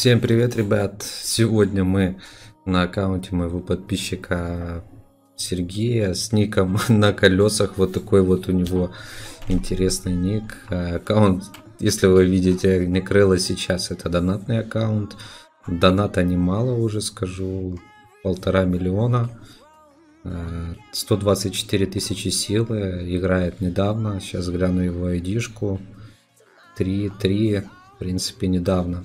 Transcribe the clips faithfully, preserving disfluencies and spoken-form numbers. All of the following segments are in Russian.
Всем привет, ребят! Сегодня мы на аккаунте моего подписчика Сергея с ником на колесах. Вот такой вот у него интересный ник. Аккаунт, если вы видите, не крыло сейчас, это донатный аккаунт. Доната немало, уже скажу, полтора миллиона. сто двадцать четыре тысячи силы, играет недавно. Сейчас гляну его айдишку. три три, в принципе, недавно.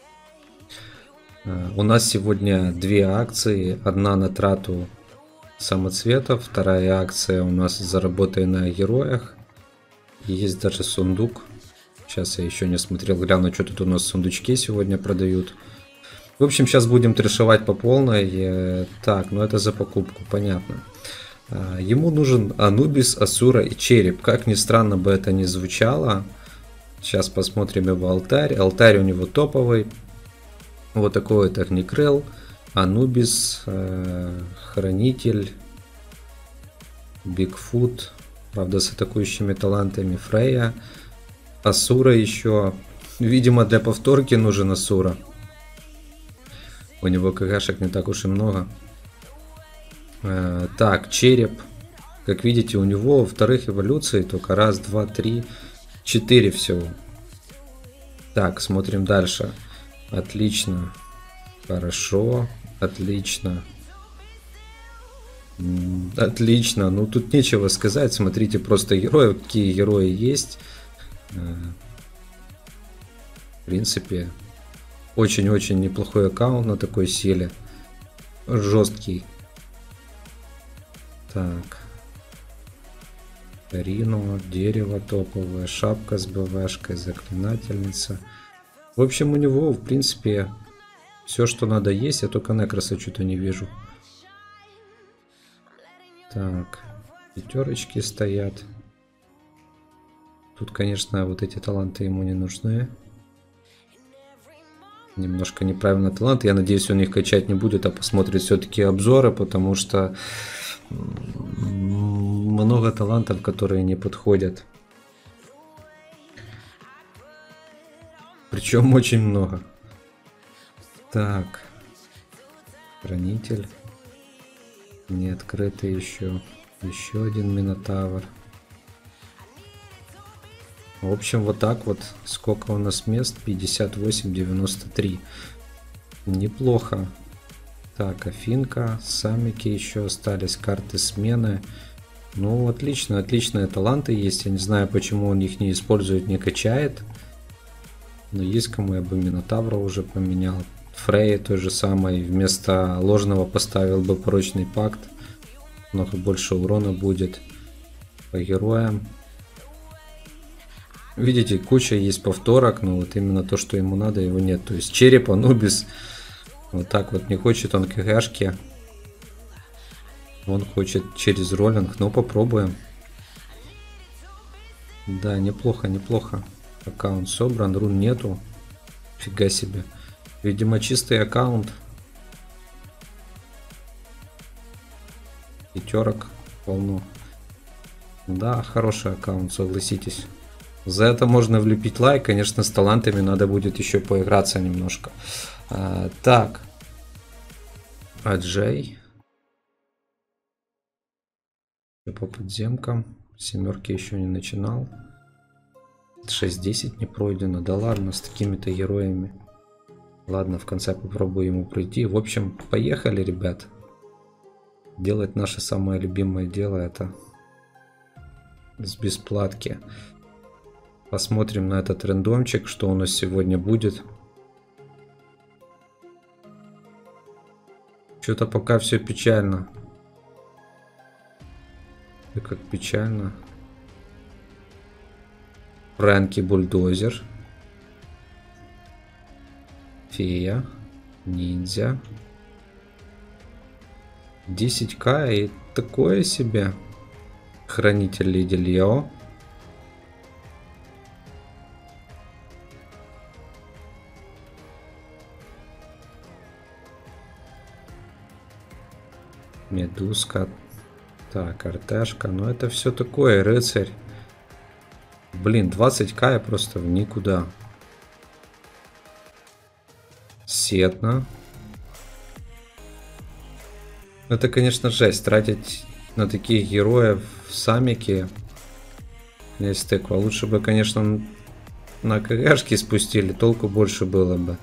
У нас сегодня две акции. Одна на трату самоцветов, вторая акция у нас заработай на героях. Есть даже сундук. Сейчас я еще не смотрел, гляну, что тут у нас в сундучке сегодня продают. В общем, сейчас будем трешевать по полной. Так, ну это за покупку, понятно. Ему нужен Анубис, Асура и Череп. Как ни странно бы это ни звучало. Сейчас посмотрим его алтарь. Алтарь у него топовый. Вот такой вот Огнекрыл, Анубис, э, Хранитель, Бигфут, правда с атакующими талантами, Фрея, Асура еще, видимо для повторки нужен Асура. У него КГшек не так уж и много. Э, так, Череп, как видите, у него во вторых эволюций только раз, два, три, четыре всего. Так, смотрим дальше. Отлично. Хорошо. Отлично. Отлично. Ну тут нечего сказать. Смотрите просто герои. Какие герои есть. В принципе, очень-очень неплохой аккаунт на такой силе. Жесткий. Так. Рино, дерево топовое, шапка с БВшкой, заклинательница. В общем, у него, в принципе, все, что надо есть. Я только Некроса что-то не вижу. Так, пятерочки стоят. Тут, конечно, вот эти таланты ему не нужны. Немножко неправильно талант. Я надеюсь, он их качать не будет, а посмотрит все-таки обзоры, потому что много талантов, которые не подходят. Причем очень много. Так. Хранитель. Не открытый еще. Еще один Минотавр. В общем, вот так вот. Сколько у нас мест? пятьдесят восемь, девяносто три. Неплохо. Так, Афинка. Самики еще остались. Карты смены. Ну, отлично. Отличные таланты есть. Я не знаю, почему он их не использует, не качает. Но есть кому я бы Минотавра уже поменял. Фрей той же самой. Вместо ложного поставил бы порочный пакт. Много больше урона будет. По героям. Видите, куча есть повторок. Но вот именно то, что ему надо, его нет. То есть Череп, Анубис. Вот так вот не хочет он КГшки. Он хочет через роллинг. Ну попробуем. Да, неплохо, неплохо. Аккаунт собран, рун нету. Фига себе. Видимо, чистый аккаунт. Пятерок полно. Да, хороший аккаунт, согласитесь. За это можно влепить лайк. Конечно, с талантами надо будет еще поиграться немножко. А, так. Аджей. По подземкам. Семерки еще не начинал. шесть десять не пройдено. Да ладно, с такими-то героями. Ладно, в конце попробую ему пройти. В общем, поехали, ребят. Делать наше самое любимое дело, это с бесплатки. Посмотрим на этот рандомчик, что у нас сегодня будет. Что-то пока все печально. И как печально. Фрэнки Бульдозер. Фея. Ниндзя. десять ка и такое себе. Хранитель Леди Лео. Медузка. Так, артешка. Ну это все такое, рыцарь. Блин, двадцать ка я просто в никуда. Сетна. Это, конечно, жесть. Тратить на таких героев самики. Есть тыква. Лучше бы, конечно, на КГшки спустили. Толку больше было бы.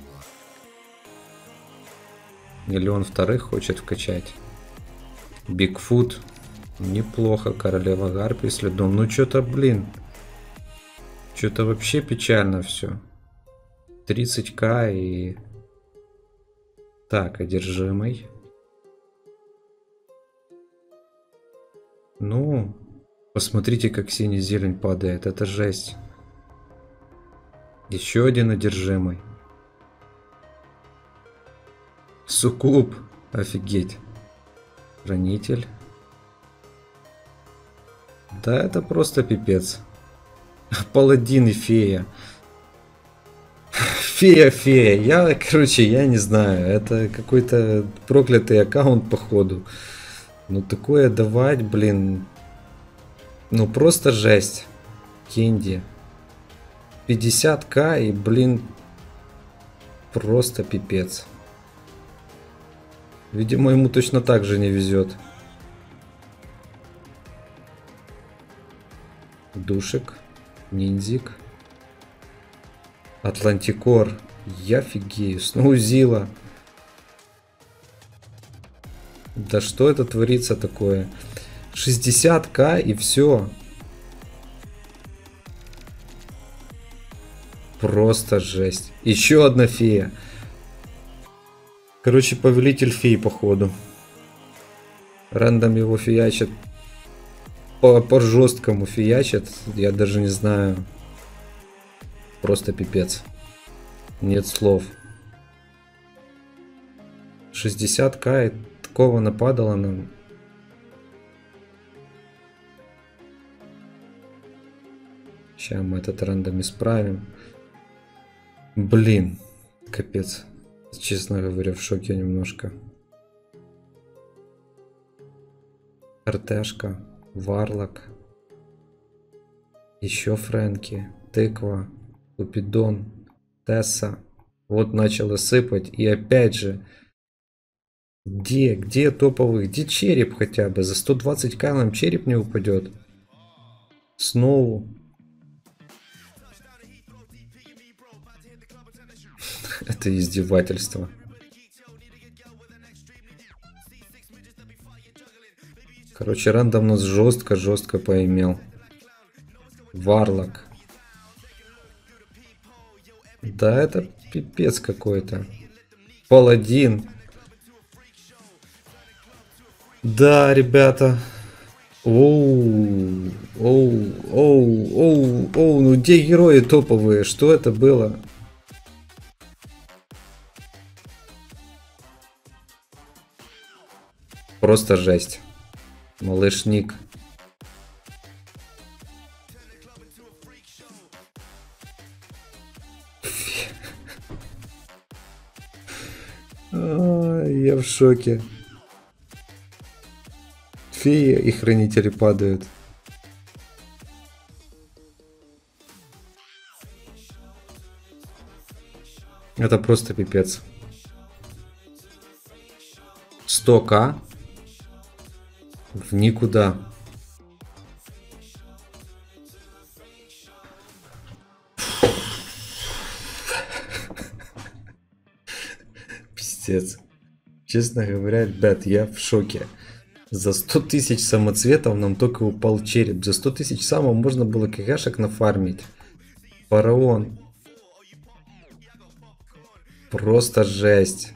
Или он вторых хочет вкачать. Бигфут. Неплохо. Королева Гарпии следом. Ну что-то, блин. Что-то вообще печально все. тридцать ка и... Так, одержимый. Ну, посмотрите, как синий зелень падает. Это жесть. Еще один одержимый. Суккуб. Офигеть. Хранитель. Да, это просто пипец. Паладин и фея. Фея, фея. Я, короче, я не знаю. Это какой-то проклятый аккаунт, походу. Ну, такое давать, блин. Ну, просто жесть. Кенди. пятьдесят ка и, блин, просто пипец. Видимо, ему точно так же не везет. Душек. Ниндзик. Атлантикор. Я фигею. Сноузила. Да что это творится такое? шестьдесят ка и все. Просто жесть. Еще одна фея. Короче, повелитель фей, походу. Рандом его фиячит. По, по жесткому фиячит. Я даже не знаю. Просто пипец. Нет слов. шестьдесят ка и такого нападало нам. Сейчас мы этот рандом исправим. Блин, капец. Честно говоря, в шоке немножко. РТшка, Варлок. Еще Фрэнки, Тыква, Купидон, Тесса. Вот начало сыпать. И опять же. Где? Где топовый? Где череп хотя бы? За сто двадцать ка нам череп не упадет. Сноу. Это издевательство. Короче, рандом нас жестко-жестко поимел. Варлок. Да, это пипец какой-то. Паладин. Да, ребята. Оу, оу, оу, оу, оу, ну где герои топовые? Что это было? Просто жесть. Малыш Ник. Я в шоке. Феи и хранители падают. Это просто пипец. сто ка в никуда. Пиздец. Честно говоря, ребят, я в шоке. За сто тысяч самоцветов нам только упал череп. За сто тысяч самого можно было кгшек нафармить. Фараон. Просто жесть.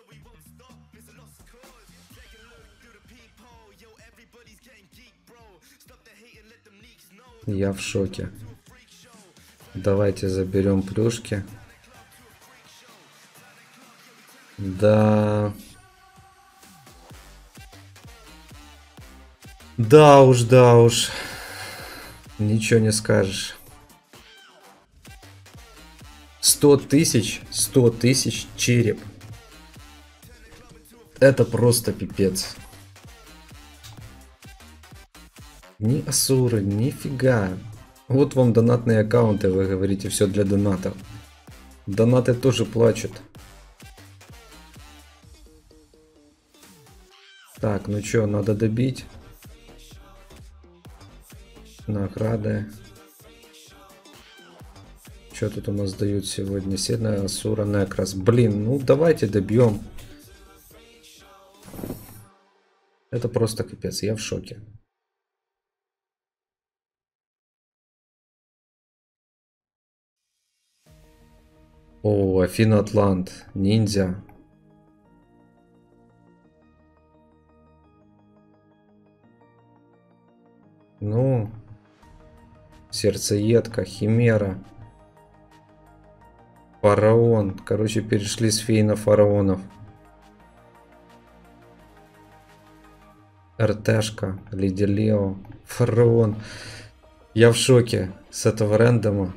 Я в шоке. Давайте заберем плюшки. Да. Да уж, да уж. Ничего не скажешь. Сто тысяч, сто тысяч череп. Это просто пипец. Ни Асуры, нифига. Вот вам донатные аккаунты, вы говорите, все для донатов. Донаты тоже плачут. Так, ну чё, надо добить. Награды. Что тут у нас дают сегодня? Седна, Асура, Некрас. Блин, ну давайте добьем. Это просто капец, я в шоке. О, Афина Атлант, ниндзя. Ну, сердцеедка, химера. Фараон. Короче, перешли с фей на фараонов. РТшка, Леди Лео, фараон. Я в шоке с этого рандома.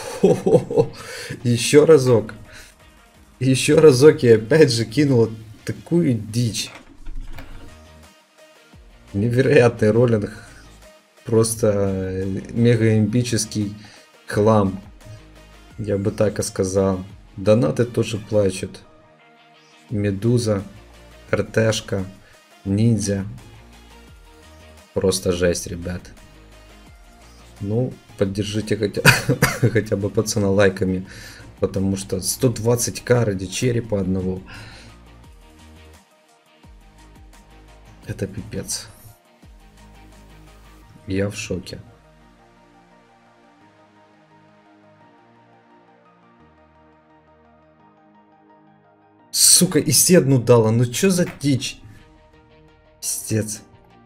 Еще разок. Еще разок я опять же кинул такую дичь. Невероятный роллинг. Просто мега-эмбический хлам. Я бы так и сказал. Донаты тоже плачут. Медуза, РТшка, ниндзя. Просто жесть, ребят. Ну, поддержите хотя, хотя бы пацана лайками. Потому что сто двадцать ка ради черепа одного. Это пипец. Я в шоке. Сука, и седну дала. Ну чё за дичь? Пиздец.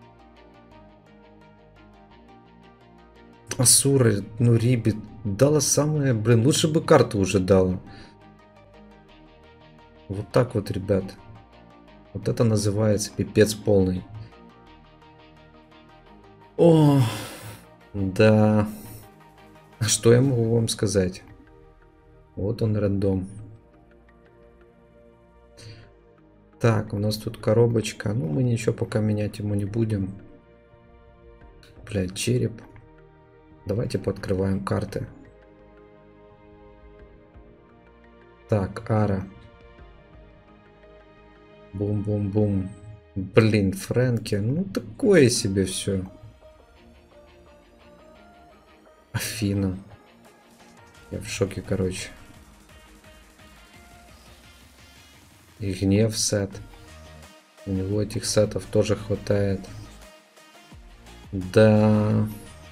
Асура, ну Рибит. Дала самое, блин, лучше бы карту уже дала. Вот так вот, ребят. Вот это называется пипец полный. О, да. Что я могу вам сказать? Вот он рандом. Так, у нас тут коробочка. Ну, мы ничего пока менять ему не будем. Блядь, череп. Давайте пооткрываем карты. Так, Ара. Бум-бум-бум. Блин, Фрэнки. Ну, такое себе все. Афина. Я в шоке, короче. И гнев сет. У него этих сетов тоже хватает. Да.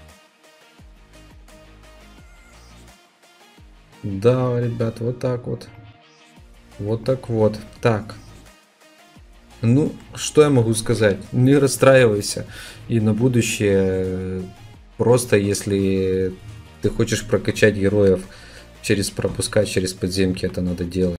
Да, ребят, вот так вот. Вот так вот. Так. Ну, что я могу сказать? Не расстраивайся. И на будущее, просто если ты хочешь прокачать героев через пропускать через подземки, это надо делать.